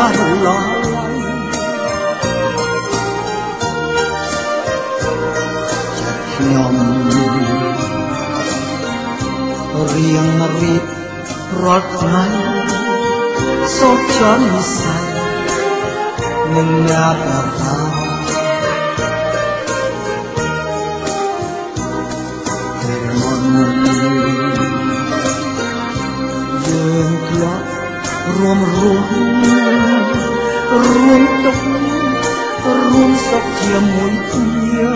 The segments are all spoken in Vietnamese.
lo nhom riêng rít rót ngay sốt chón say nâng nhà bà ta dương lót ruộng tóc ruộng sọc chia mũi kia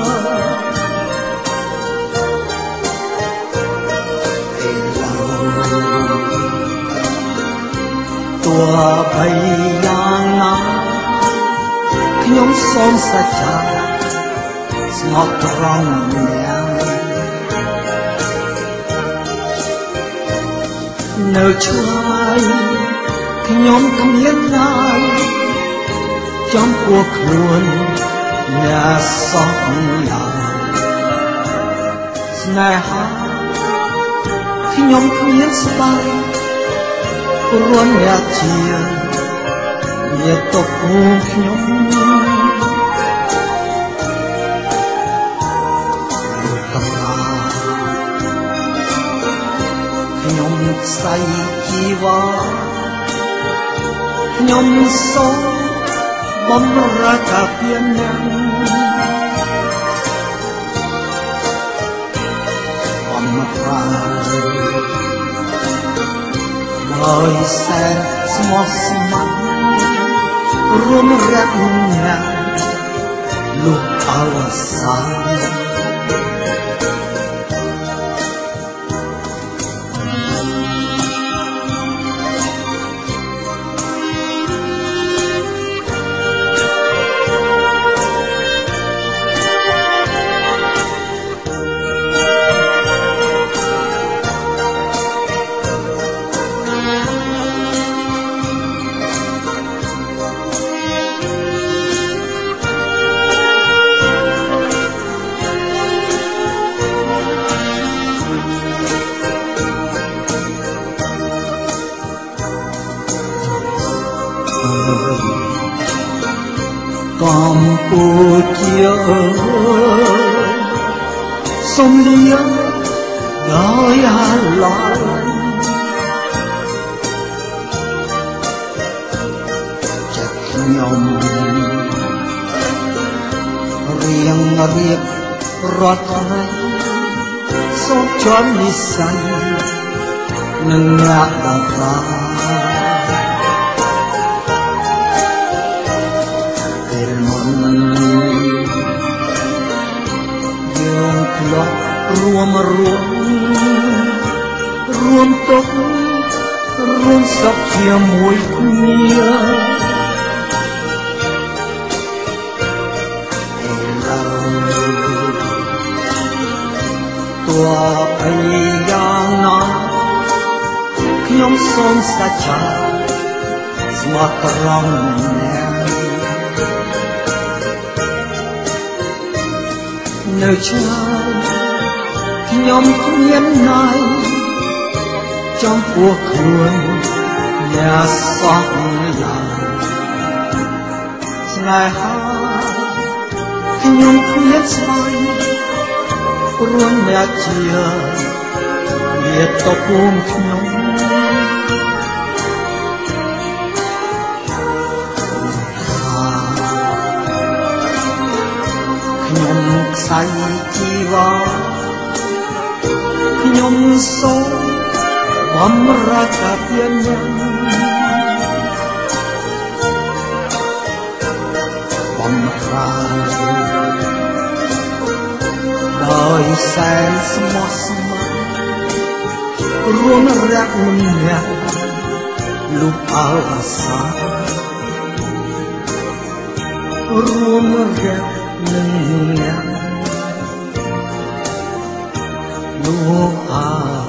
tua bay yang na nhom xóm sa cha ngọt rong nhang nở trai nhóm thâm hiến ai trong cuộc luôn nhà xóm làng này hát khi nhóm thâm hiến sai luôn nhà chia nhiệt tộc nhóm nhóm say chi va nhóm sống bấm ra cả phiên nắng bấm ra lời sen small room rác ngang lúc áo sáng Campuchia sông Lia đói loạn chặt nhom riêng riết rót sốt chón đi xanh nâng ngã đà ta ruộng tóc ruộng sọc chia mũi kia tua bay yang na nhóm xóm sa cha smart rong nơi cha nhóm nhân này trong cuộc luôn nhà xóm làng ngày hát nhóm khuyết say luôn mẹ chia liệt tóc ôm nhóm nhóm say chi va nhóm sống bấm ra cả thiên nhân bấm ra đời sen smart ruộng rác nhang lúc áo sáng ruộng rác nhang lúc áo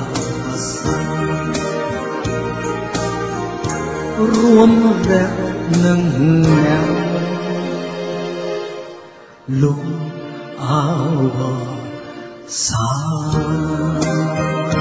ruộng rác nhang lúc áo sáng